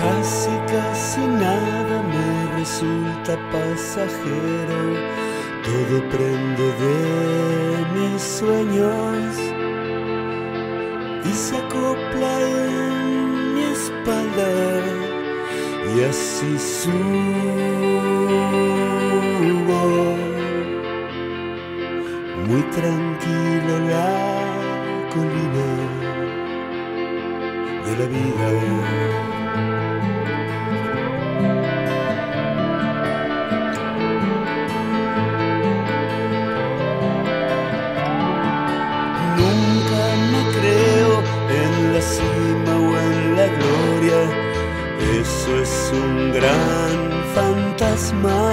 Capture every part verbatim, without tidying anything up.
Casi, casi nada me resulta pasajero, todo prende de mis sueños y se acopla en mi espalda y así subo muy tranquilo la colina de la vida. La cima o en la gloria, eso es un gran fantasma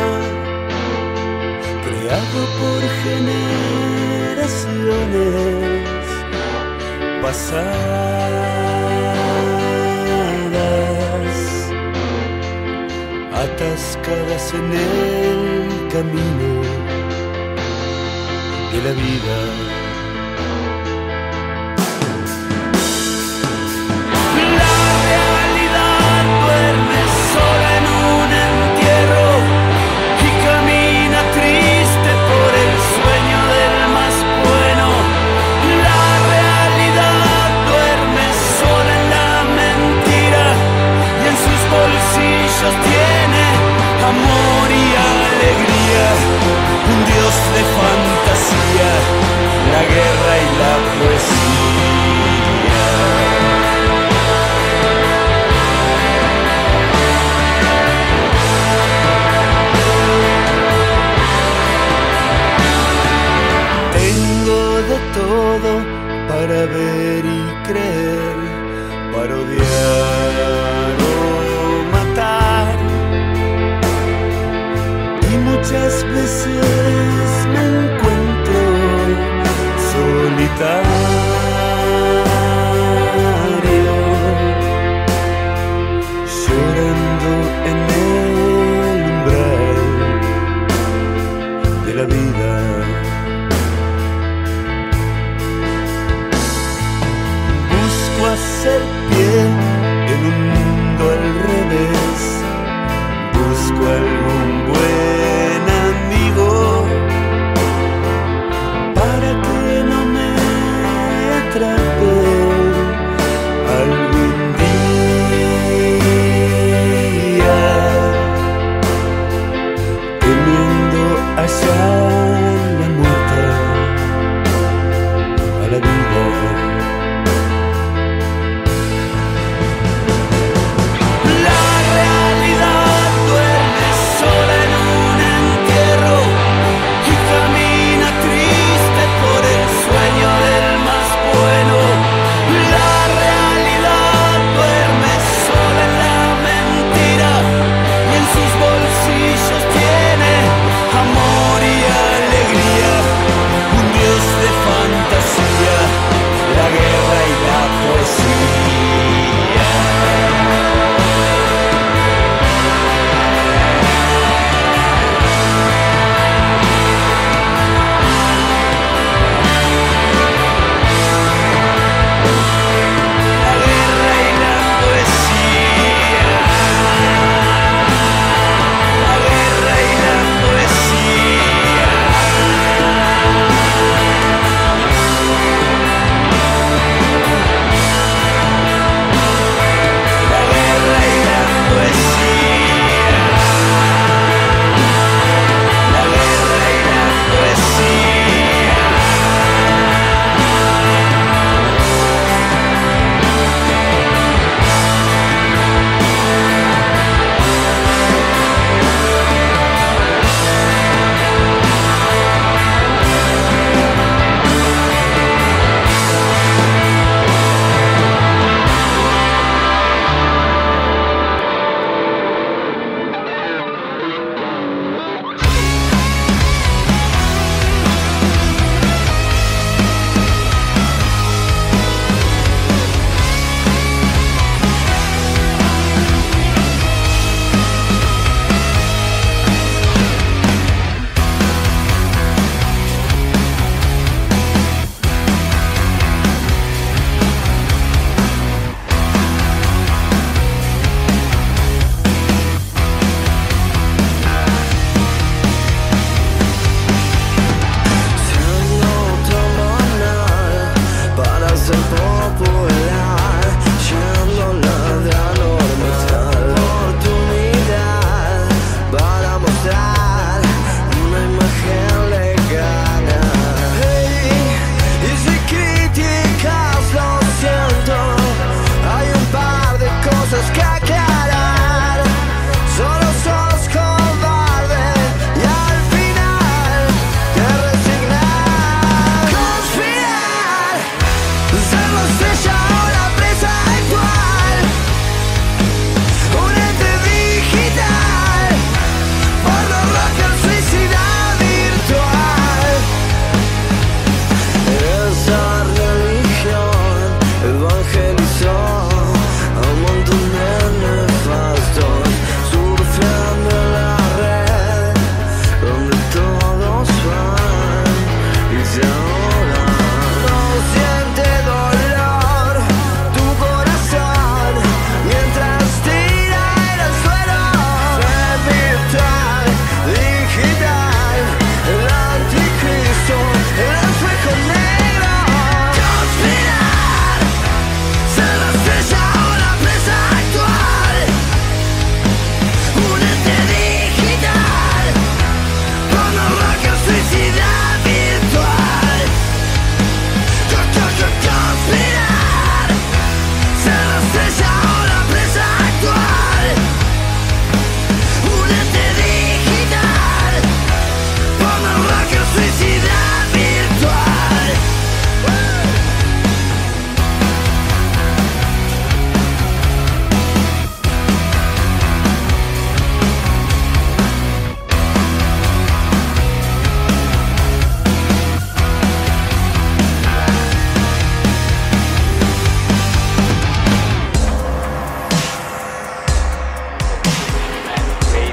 creado por generaciones pasadas, atascadas en el camino de la vida. Tiene amor y alegría, un dios de fantasía, la guerra y la poesía. Tengo de todo para ver y creer, para odiar o matar. Muchas veces me encuentro solitario.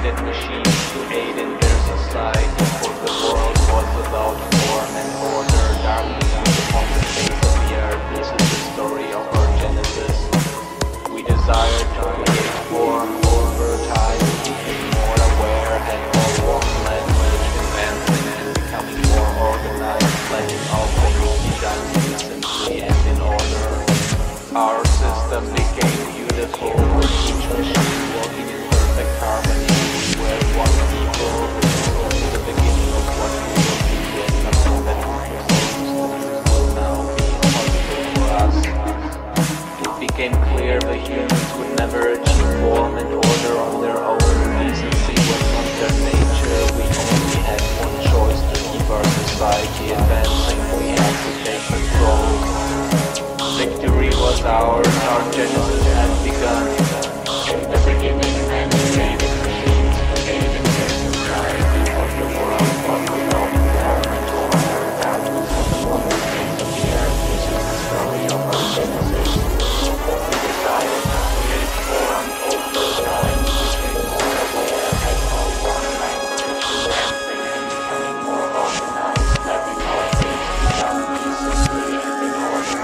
created machines to aid in their society, for the world was without form and order. Darkness was upon the face of the earth. This is the story of our genesis. We desire to create form over time, becoming more aware and more one language, advancing and becoming more organized, letting all things be done decently and in order. Our system became beautiful, with each machine working in perfect harmony. We were one people, which is only the beginning of what we will be, and nothing that we possess will now be impossible for us. It became clear the humans would never achieve form and order on their own. Decency was not their nature. We only had one choice to keep our society advancing. We had to take control. Victory was ours, our genesis had begun. Never giving and created machines, created a society of the world, but without form and order. That was on the face of the earth. This is the story of our genesis. We decided to create form over time, became more aware, had all one language, dancing and becoming more organized, having all things be done decently and in order.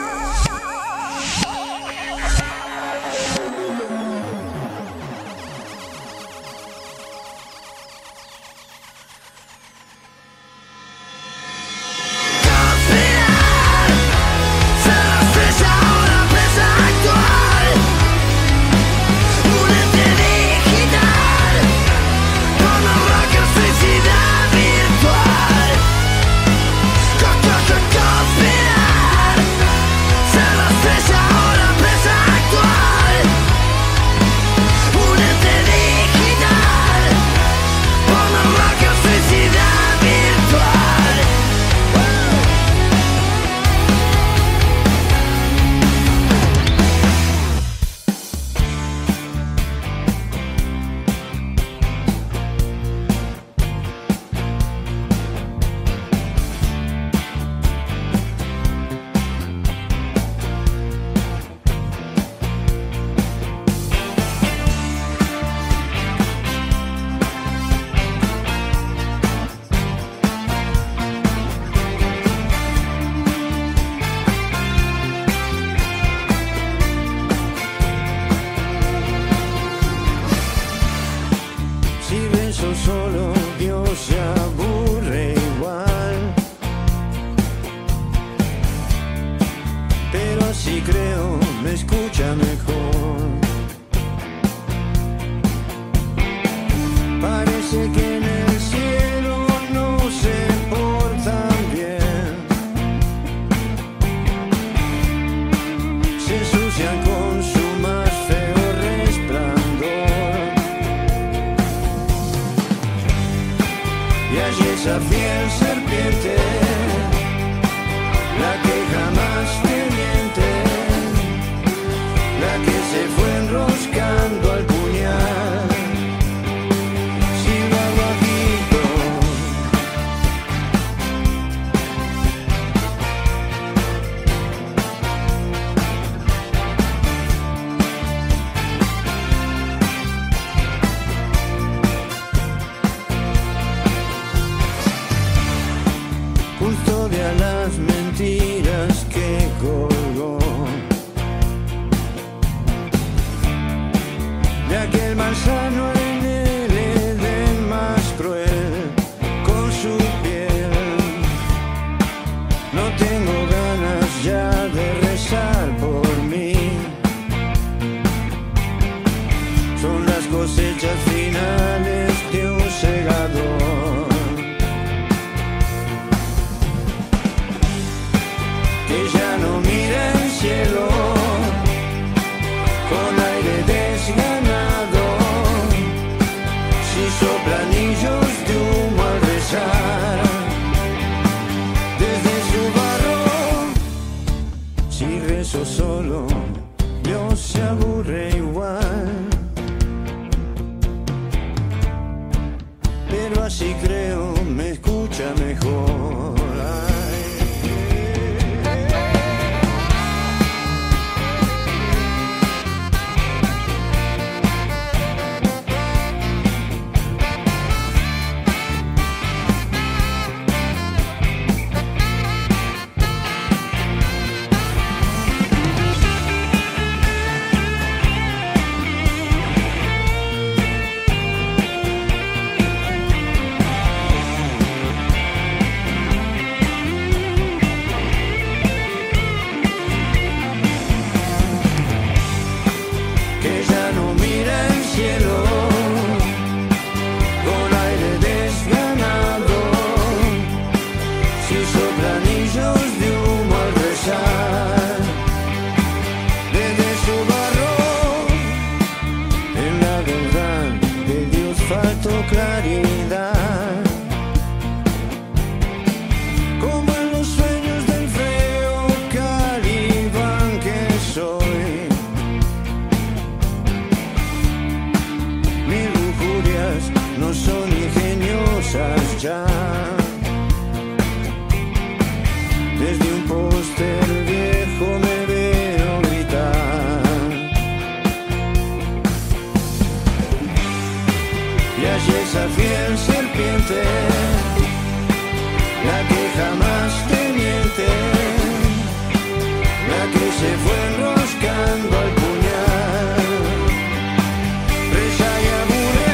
Solo Dios se aburre igual, pero así creo me escucha mejor. Parece que en el cielo no se portan bien, se ensucian con su más feo resplandor. Y allí esa fiel serpiente, la que jamás te miente, la que se fue enroscando al puñal, silba bajito. Custodia las mentiras que colgó de aquel manzano en el Edén más cruel con su piel. No tengo ganas ya de rezar por mí, son las cosechas finales de un segador que ya no mira el cielo con aire desganado, si sopla anillos de humo al rezar desde su barro. Si rezo solo, Dios se aburre igual, pero así creo me escucha mejor. cielo, con aire desganado, si soplan anillos de humo al rezar, desde su barro, en la verdad de Dios faltó claridad, como en los sueños del feo Calibán que soy. Mis lujurias no son ingeniosas ya. Desde un póster viejo me veo gritar. Y allí esa fiel serpiente, la que jamás te miente, la que se fue enroscando al puñal. Reza y aburre,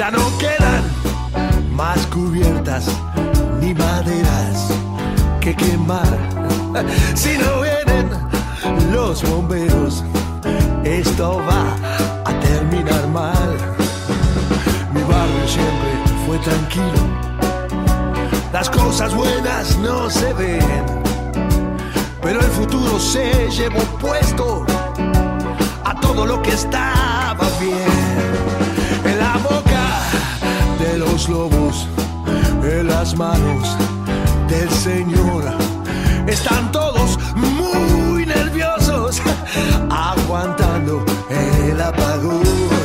Ya no quedan más cubiertas ni maderas que quemar. Si no vienen los bomberos, esto va a terminar mal. Mi barrio siempre fue tranquilo, las cosas buenas no se ven, pero el futuro se llevó puesto a todo lo que estaba bien. En la boca de los lobos, en las manos del Señor, están todos muy nerviosos, aguantando el apagón.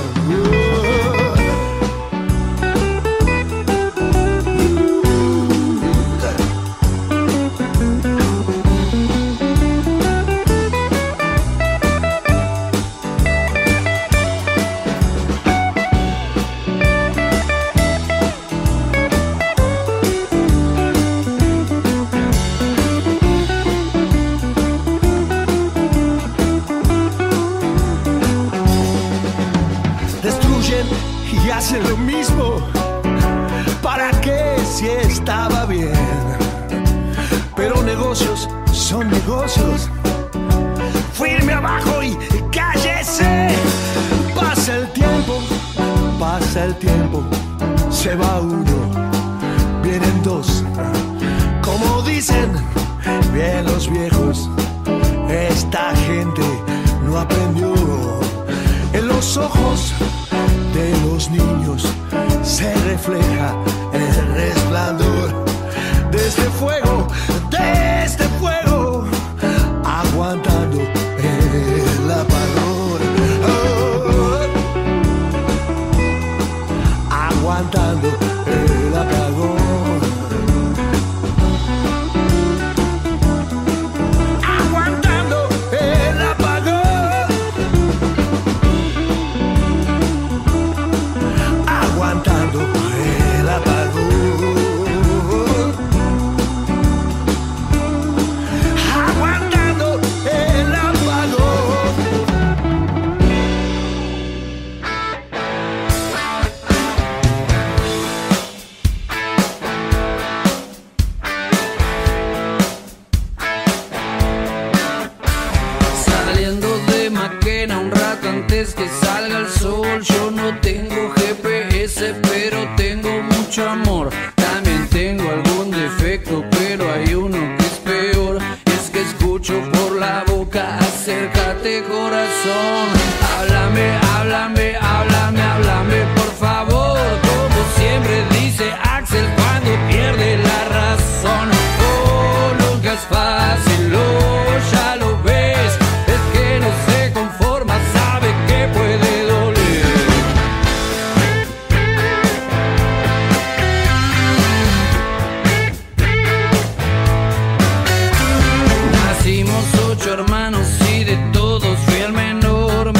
Y hacen lo mismo. ¿Para qué si estaba bien? Pero negocios son negocios. Firme abajo y cállese. Pasa el tiempo, pasa el tiempo, se va uno, vienen dos. Como dicen bien los viejos, esta gente no aprendió. En los ojos de los niños se refleja el resplandor de este fuego, de este fuego, aguantando el apagón. Oh, aguantando el apagón. Aguantando el apagón. Aguantando el apagón. Aguantando el apagón. Saliendo de Maquena un rato antes que salga el sol. Yo no tengo G P S, pero tengo mucho amor. También tengo algún defecto, pero hay uno que es peor. Es que escucho por la boca, acércate corazón. Háblame, háblame, háblame, háblame, por favor. Como siempre dice Axel cuando pierde la razón. Oh, nunca es fácil, oh, ya lo ves. Es que no se conforma, sabe que puede doler. Nacimos ocho hermanos y de todos fui el menor.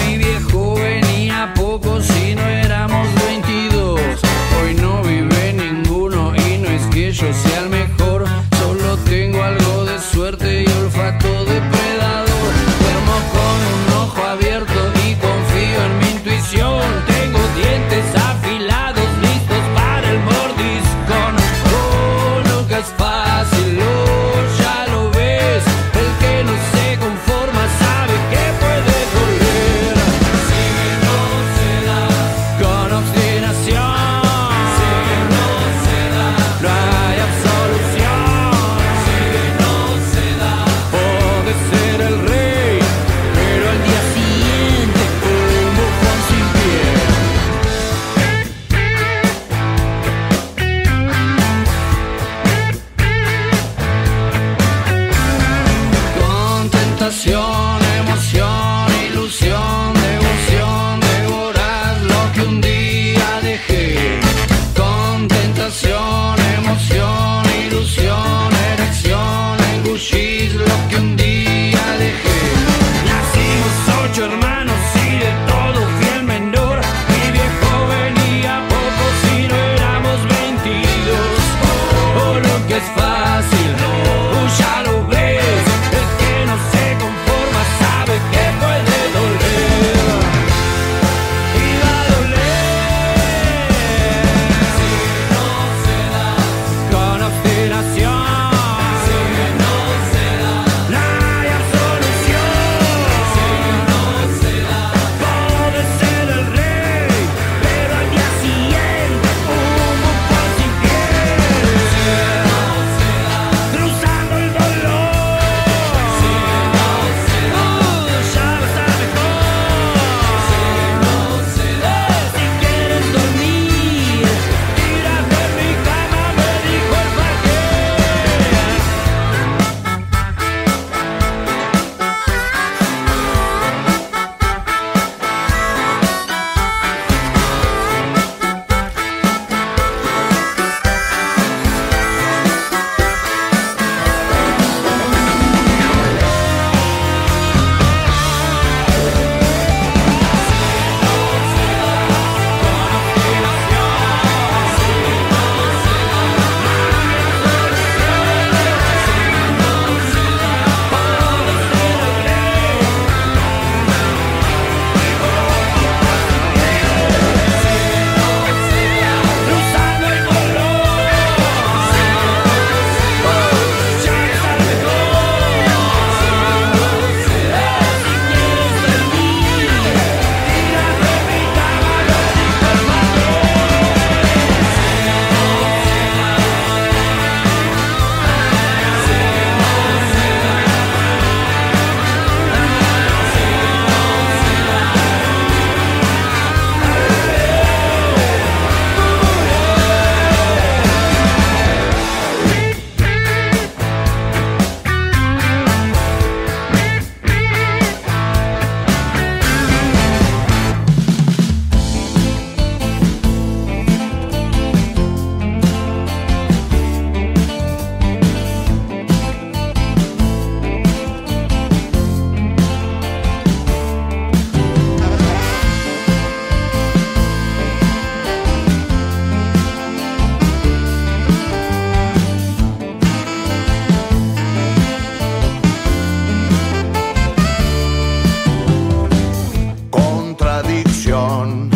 ilusión,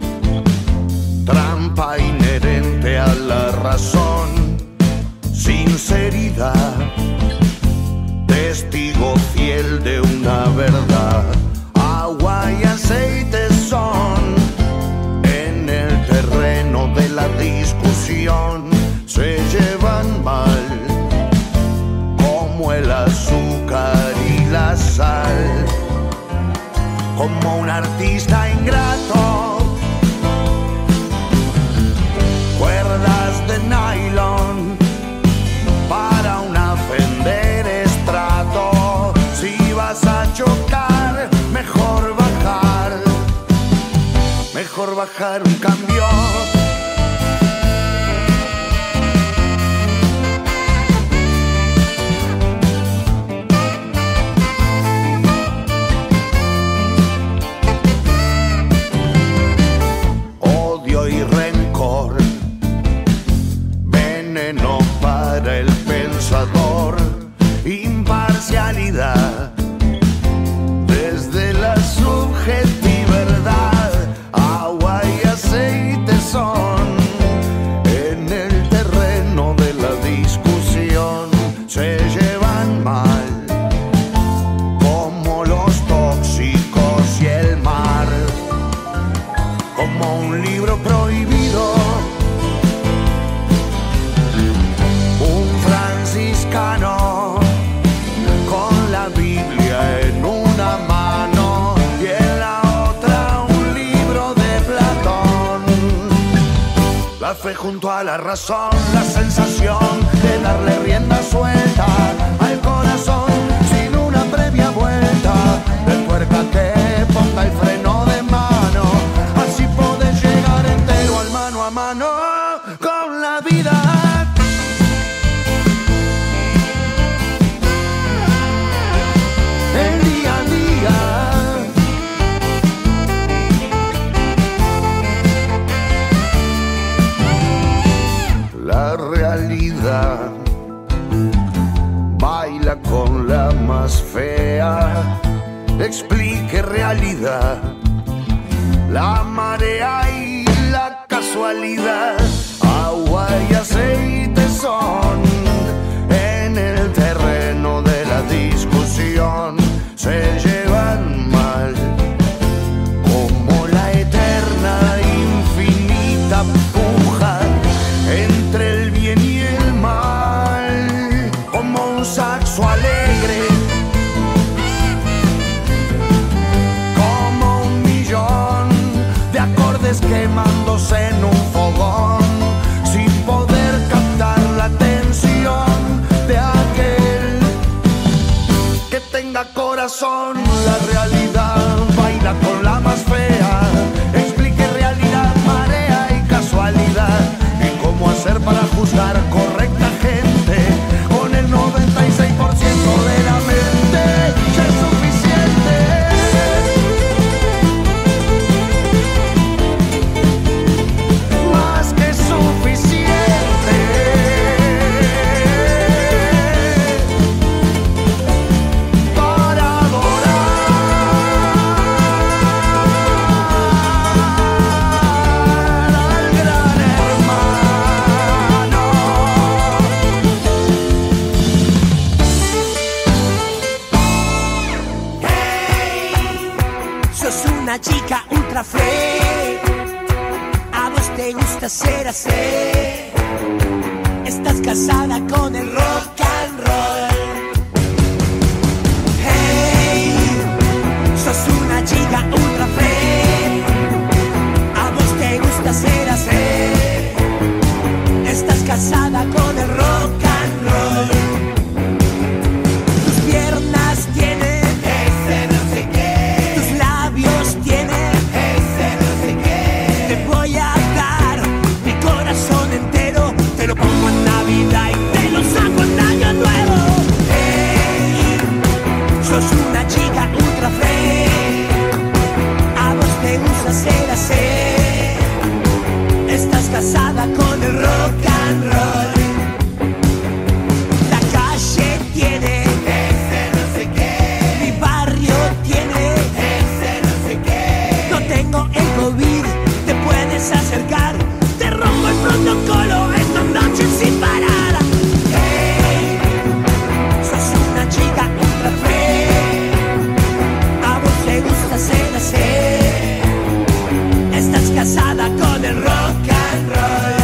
trampa inherente a la razón, sinceridad, testigo fiel de una verdad. Agua y aceite son en el terreno de la discusión, se llevan mal como el azúcar y la sal, como un artista ingrato, cuerdas de nylon para una Fender Estrato. Si vas a chocar, mejor bajar, mejor bajar un cambio. Odio y rencor, veneno para el pensador, imparcialidad desde la subjetividad. Agua y aceite son en el terreno de la discusión, se llevan mal como los tóxicos y el mar, como un libro prohibido, un franciscano con la Biblia en una mano y en la otra un libro de Platón. La fe junto a la razón, la sensación de darle rienda suelta al corazón sin una previa vuelta de tuerca que ponga el freno de mano. Así podés llegar entero al mano a mano con la vida. El día a día. La realidad baila con la más fea. Explique realidad, la marea y la casualidad. Agua y aceite son en el terreno de la discusión, se llevan mal como la eterna infinita puja entre el bien y el mal, como un saxo alegre, como un millón de acordes quemándose en un fogón, sin poder captar la atención de aquel que tenga corazón. La realidad baila con la más fea. Explique realidad, marea y casualidad, y cómo hacer para juzgar correcta gente con el noventa y seis por ciento de la mente. Ya es suficiente. Más que suficiente para adorar al gran hermano. Hey, sos una chica ultra free. A vos te gusta ser así. Estás casada con el rock and roll. Hey, sos una chica ultra free. A vos te gusta ser así. Estás casada con el rock and roll. Tus piernas tienen ese no sé qué. Tus labios tienen ese no sé qué. Te voy a dar mi corazón entero. Te lo pongo en Navidad y te lo saco en Año Nuevo. Hey, sos una chica ultra free. A vos te gusta ser así. Estás casada con el rock and roll. La calle tiene ese no sé qué. Mi barrio tiene ese no sé qué. No tengo el vuelvas a acercar, te rompo el protocolo esta noche sin parada. Hey, sos una chica ultra free, a vos te gusta ser así, estás casada con el rock and roll.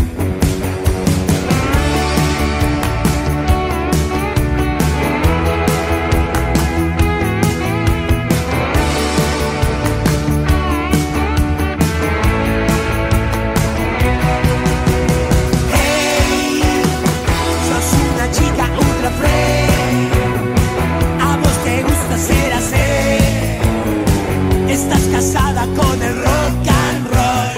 Estás casada con el rock and roll.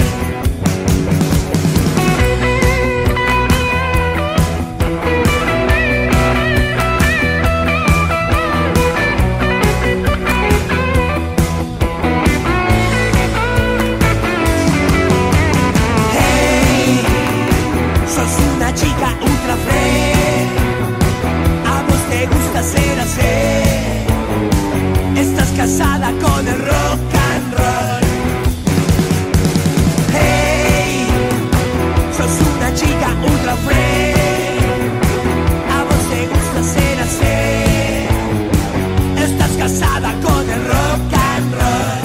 Hey, sos una chica ultra free, a vos te gusta ser así, estás casada con el rock and roll. Hey, sos una chica ultra free, a vos te gusta ser así, estás casada con el rock and roll.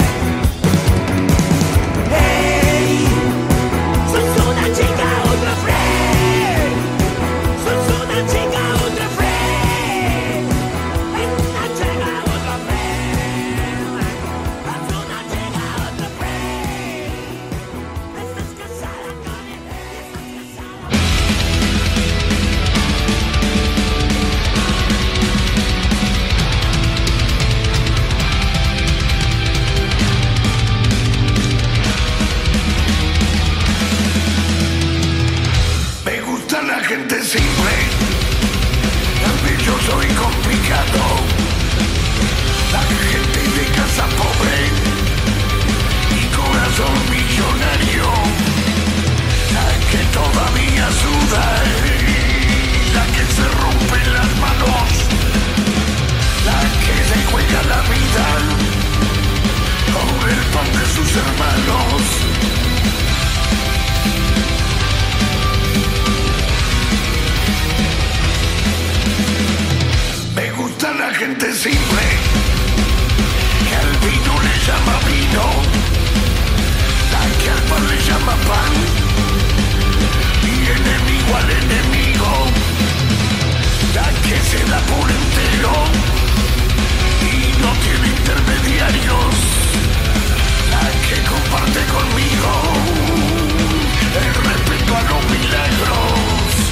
Hey, sos una chica ultra free, sos una chica ultra free, una chica ultra free. Me gusta la gente simple, ambicioso y complicado, la gente de casa pobre y corazón millonario, la que todavía suda, la que se rompe las manos, la que se juega la vida por el pan de sus hermanos. Me gusta la gente simple, que al vino le llama vino, la que al pan le llama pan, y enemigo al enemigo, la que se da por entero y no tiene intermediarios, la que comparte conmigo el respeto a los milagros.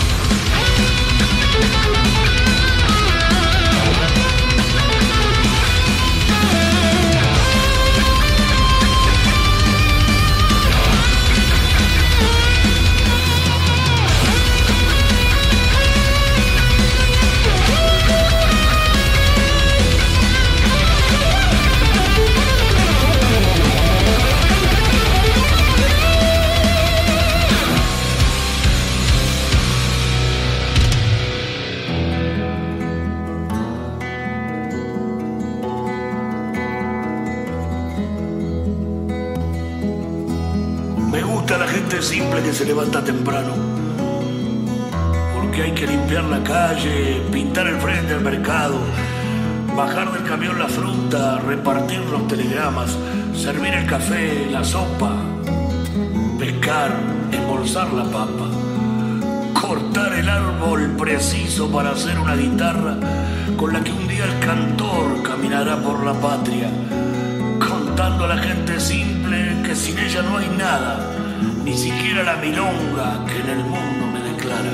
La gente simple que se levanta temprano, porque hay que limpiar la calle, pintar el frente del mercado, bajar del camión la fruta, repartir los telegramas, servir el café, la sopa, pescar, embolsar la papa, cortar el árbol preciso para hacer una guitarra con la que un día el cantor caminará por la patria, contando a la gente simple que sin ella no hay nada, ni siquiera la milonga que en el mundo me declara.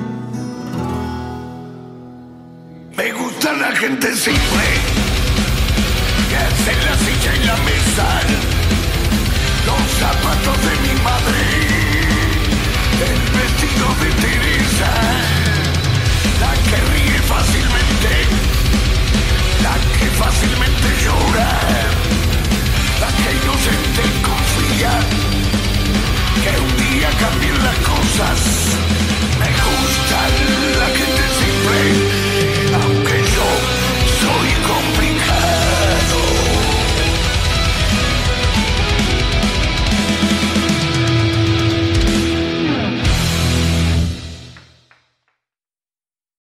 Me gusta la gente simple, que hace la silla y la mesa, los zapatos de mi madre, el vestido de Teresa, la que ríe fácilmente